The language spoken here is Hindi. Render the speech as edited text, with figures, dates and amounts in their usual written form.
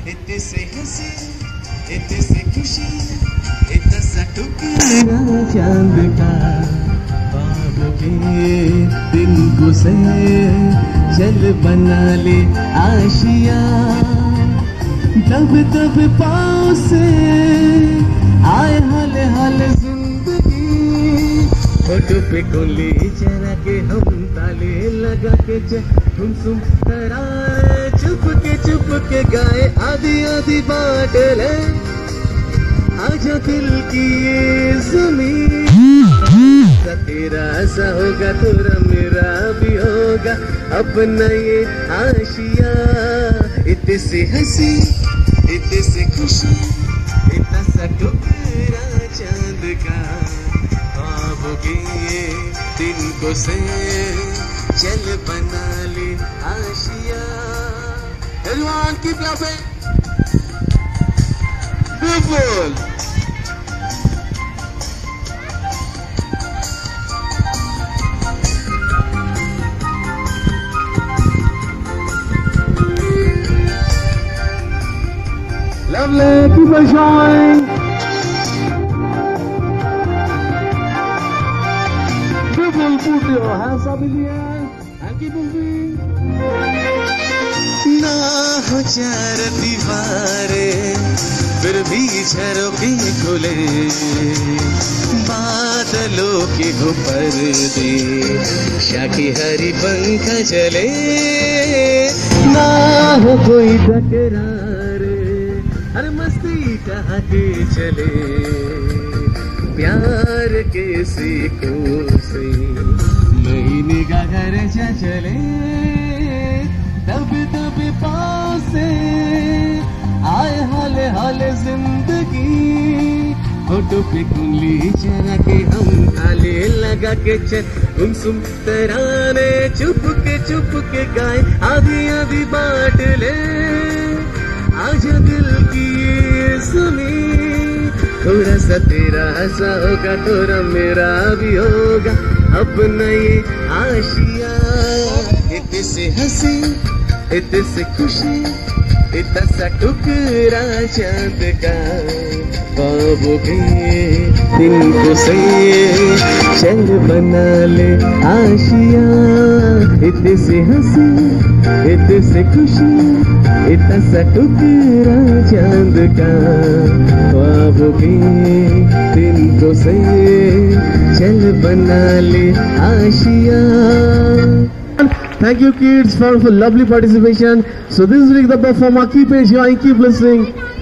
इतने से हंसी, इतने से खुशी, इतना सा टुकड़ा चांद का, ख्वाबों के दिन को से चल बना ले आशिया, तब तब पाँव से आए हाले हाले जिंदगी, फोटो पे कोली चला के हम ताले लगा के सुम तराने चुप के गाए आधी आधी बात ले, आजा दिल की ये ज़मीन, तेरा सा होगा तेरा मेरा भी होगा अपना ये आशिया, इतने से हंसी, इतने से खुशी, इतना सा टुकड़ा चांद का, ख्वाबों के दिन को से चल बना ले Asia. Everyone keep laughing. Beautiful. Lovely. Keep on showing. Beautiful. Put your hands up in the air and keep moving. ना हो चार दीवारें फिर भी झरोखे खुले, बादलों के ऊपर दे शाखी हरी पंख जले, ना हो कोई तकरार हर मस्ती चाहते चले, प्यार के सीखों से नई निगाह घर चले, तब तब पास से आए हाले हाले जिंदगी, फोटो पे कुंडली चला के हम ताले लगा के चल सुम तराने चुप के गाए आधी आधी बात ले, आजा दिल की ये ज़मीन, थोड़ा सा तेरा सा होगा थोड़ा मेरा भी होगा अपना ये आशिया, इतने से हंसी, इतने से खुशी, इतना सा टुकड़ा चांद का, ख्वाबों के दिन को से चल बना ले आशिया, इतने से हंसी, इतने से खुशी, इतना सा टुकड़ा चांद का, ख्वाबों के दिन को से चल बना ले Asia. Thank you kids for lovely participation. So this is Rick the performer. Keep enjoying, keep listening.